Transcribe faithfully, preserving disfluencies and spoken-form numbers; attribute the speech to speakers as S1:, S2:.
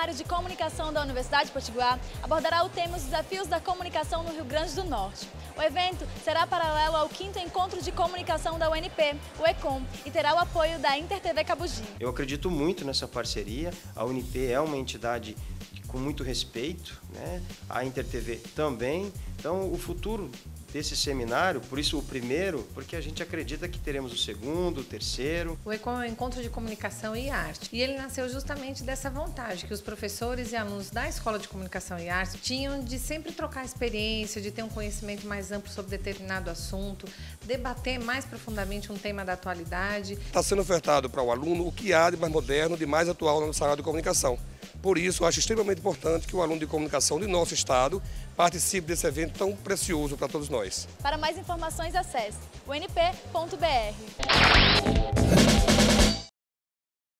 S1: Seminário de Comunicação da Universidade Potiguar abordará o tema Os Desafios da Comunicação no Rio Grande do Norte. O evento será paralelo ao quinto Encontro de Comunicação da U N P, o ECOM, e terá o apoio da InterTV Cabugi.
S2: Eu acredito muito nessa parceria. A U N P é uma entidade com muito respeito, né? A InterTV também. Então, o futuro desse seminário, por isso o primeiro, porque a gente acredita que teremos o segundo, o terceiro.
S3: O ECOM é um encontro de comunicação e arte, e ele nasceu justamente dessa vontade que os professores e alunos da Escola de Comunicação e Arte tinham de sempre trocar experiência, de ter um conhecimento mais amplo sobre determinado assunto, debater mais profundamente um tema da atualidade.
S4: Está sendo ofertado para o aluno o que há de mais moderno, de mais atual na nossa área de comunicação. Por isso, eu acho extremamente importante que o aluno de comunicação de nosso estado participe desse evento tão precioso para todos nós.
S1: Para mais informações, acesse u n p ponto b r.